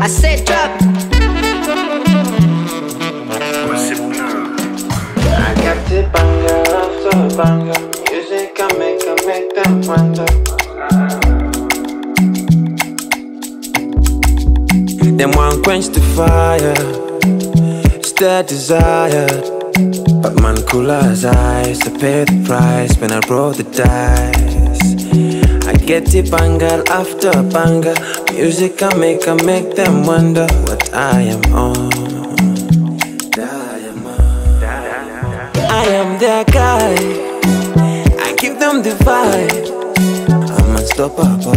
I said drop. I got the banger after banger. Music can make them wonder. Them want quench the fire, still desired. But man cool as ice, I pay the price when I roll the dice. I get the banger after banger. Music can make them wonder what I am on. I am their guy, I give them the vibe. I'm unstoppable.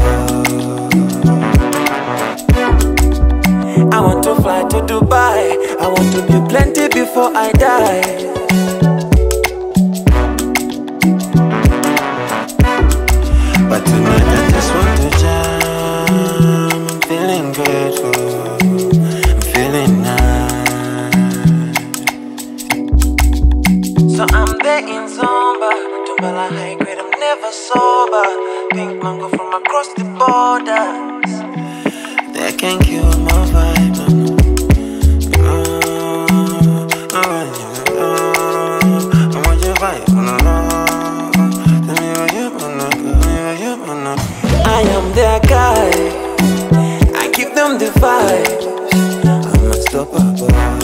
I want to fly to Dubai, I want to be plenty before I die. But tonight I just want to jam. I'm feeling grateful, I'm feeling nice. So I'm there in Zomba, Tumbala high grade, I'm never sober. Pink mango from across the borders, they can kill my vibe. I want your vibe. Tell me where you wanna go, I am their guy, I give them the vibes. I'm unstoppable.